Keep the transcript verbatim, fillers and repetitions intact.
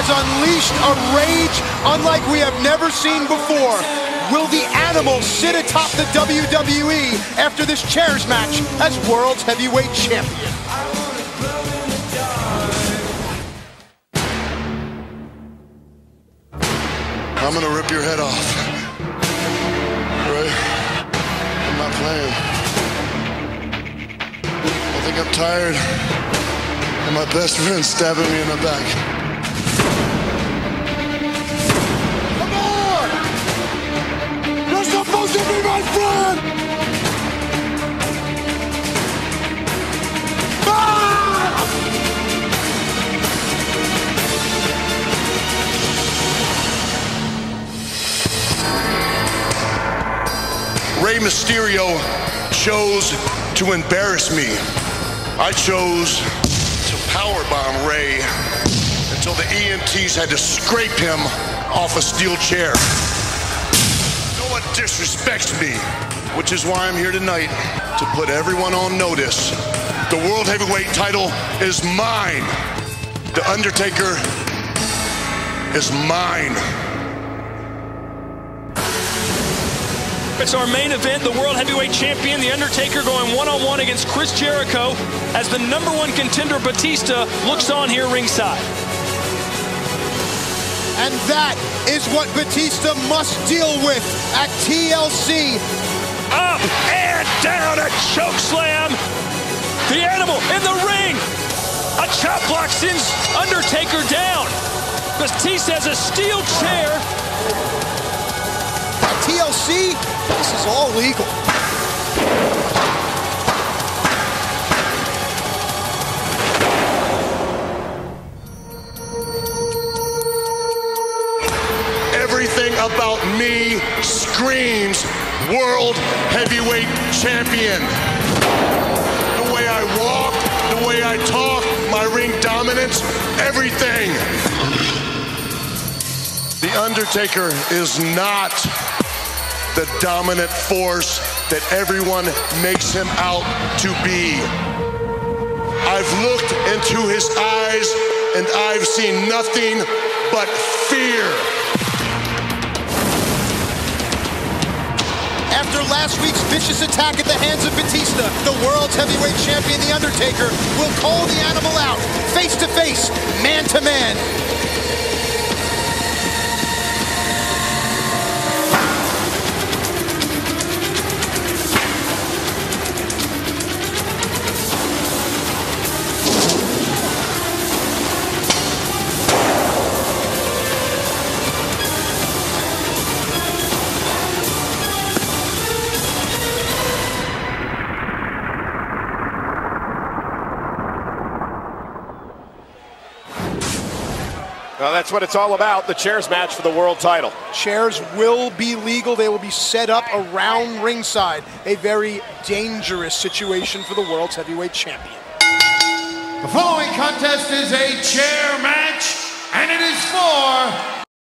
has unleashed a rage unlike we have never seen before. Will the Animal sit atop the W W E after this chairs match as World's Heavyweight Champion? I'm gonna rip your head off. Right? I'm not playing. I think I'm tired of my best friend stabbing me in the back. Come on! You're supposed to be my friend! Ah! Rey Mysterio chose to embarrass me. I chose to powerbomb Rey until the E M Ts had to scrape him off a steel chair. No one disrespects me, which is why I'm here tonight to put everyone on notice. The World Heavyweight title is mine. The Undertaker is mine. It's our main event, the World Heavyweight Champion, The Undertaker, going one-on-one against Chris Jericho as the number one contender, Batista, looks on here ringside. And that is what Batista must deal with at T L C. Up and down, a choke slam. The Animal in the ring. A chop block sends Undertaker down. Batista has a steel chair. At T L C, this is all legal. Everything about me screams World Heavyweight Champion. The way I walk, the way I talk, my ring dominance, everything. The Undertaker is not the dominant force that everyone makes him out to be. I've looked into his eyes and I've seen nothing but fear. After last week's vicious attack at the hands of Batista, the World's Heavyweight Champion, The Undertaker, will call the Animal out, face to face, man to man. Well, that's what it's all about, the chairs match for the world title. Chairs will be legal. They will be set up around ringside. A very dangerous situation for the World's Heavyweight Champion. The following contest is a chair match, and it is for